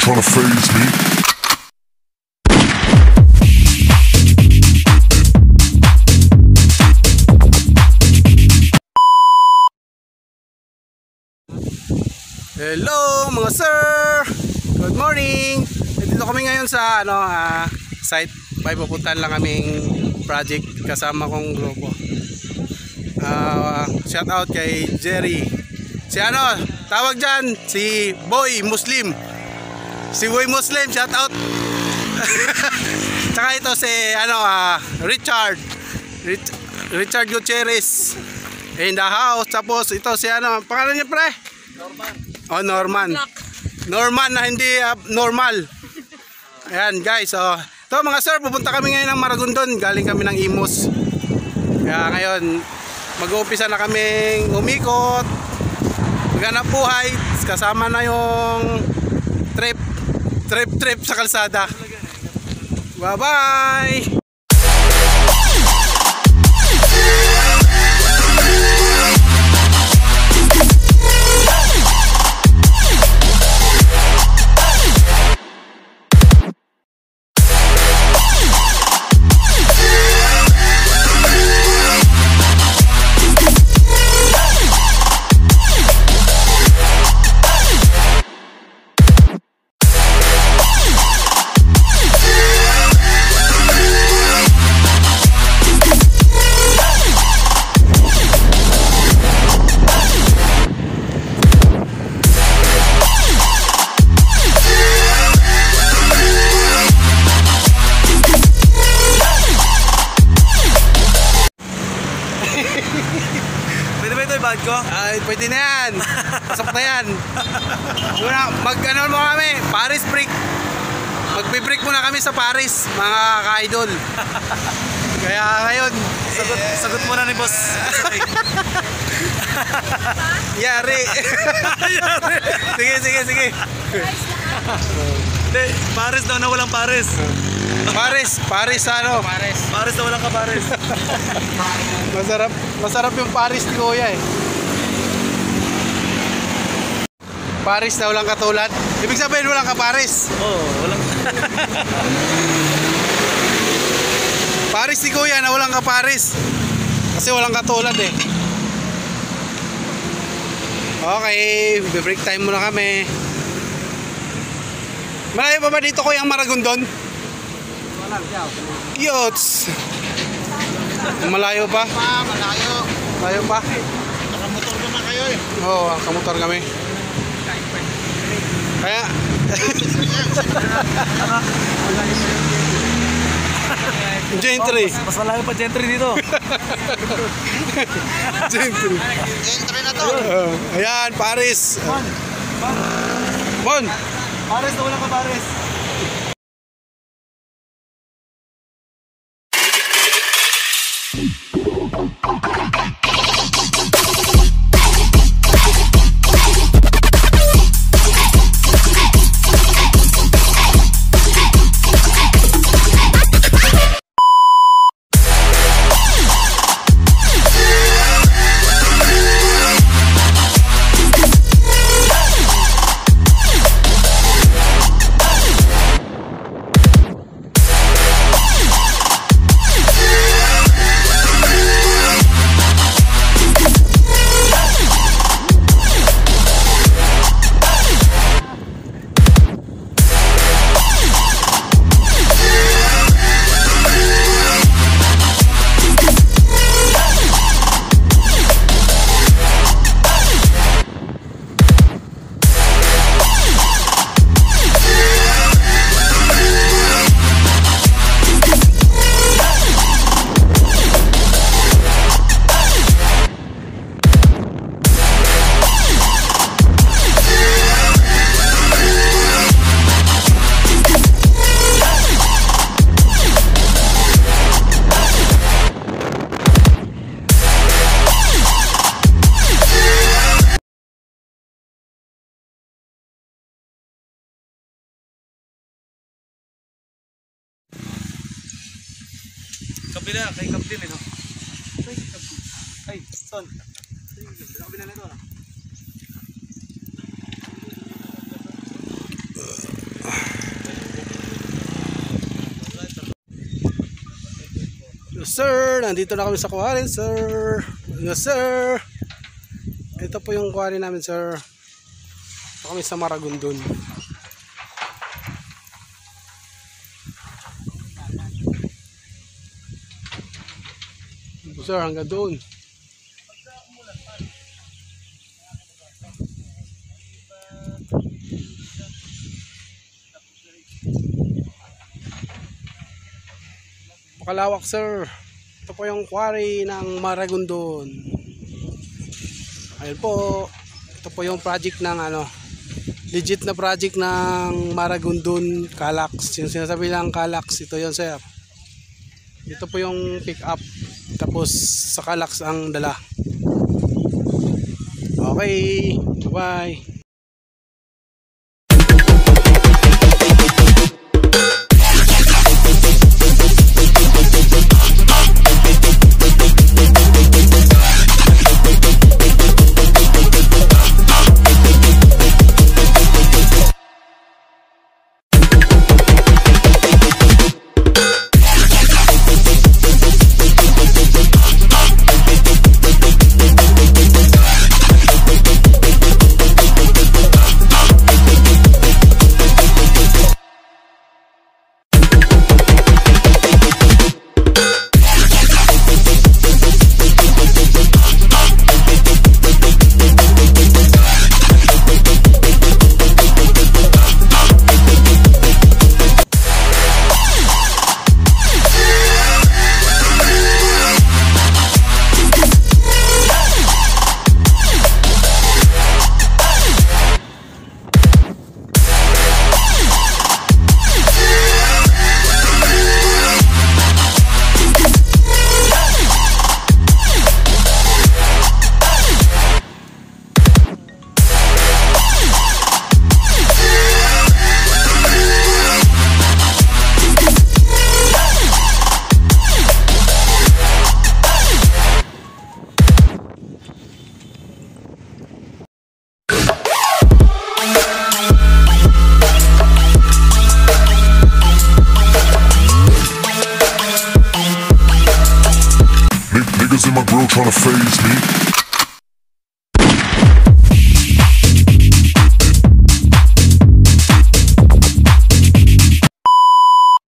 tryna phase me. Hello mga sir! Good morning! Dito kami ngayon sa site. May pupuntahan lang kaming project kasama kong grupo. Shout out kay Jerry. Si tawag dyan, si Boy Muslim. Si Boy Muslim, shout out. Tsaka ito si Richard Gutierrez in the house. Tapos ito si pangalan niya pre? Norman. Oh, Norman na hindi normal. Ayan guys, ito mga sir, pupunta kami ngayon ng Maragundun. Galing kami ng IMUS. Kaya ngayon mag-uumpisa na kaming umikot, maghanap buhay, kasama na yung trip sa kalsada. Bye bye. Pwede ba ito yung bag ko? Ay, pwede na yan. Pasok na yan. Mag-ano mo kami, Paris break. Magbe-break muna kami sa Paris, mga ka-idol. Kaya ngayon Sagot muna ni boss. Yari. Sige. Hindi, Paris daw na walang Paris. Paris Paris na walang ka-Paris. Masarap yung Paris ni Kuya eh. Paris na walang katulad. Ibig sabihin walang ka-Paris. Oo, walang. Paris ni Kuya na walang ka-Paris. Kasi walang katulad eh. Okay, break time muna kami. Malayo pa ba dito Kuya ang Maragundun? Yots. Malayo pa? Malayo pa? Nakamotor na kayo eh. Oo, nakamotor kami. Kaya Gentry. Mas malayo pa Gentry dito. Gentry na to. Ayan, Paris. Bon. Paris na walang ka-Paris. Kabila, kay Captain eh, no? Ay, son. Kabila na ito, no? Yes sir, nandito na kami sa quarry sir. Yes sir. Ito po yung quarry namin sir. Ito kami sa Maragundun. Ito sir, hanggang doon. Makalawak sir. Ito po yung quarry ng Maragundun. Ayun po. Ito po yung project ng legit na project ng Maragundun Calax. Yung sinasabi lang Calax, ito yun sir. Ito po yung pick up. Tapos sa Calax ang dala. Okay. Bye. Niggas in my grill tryna phase me.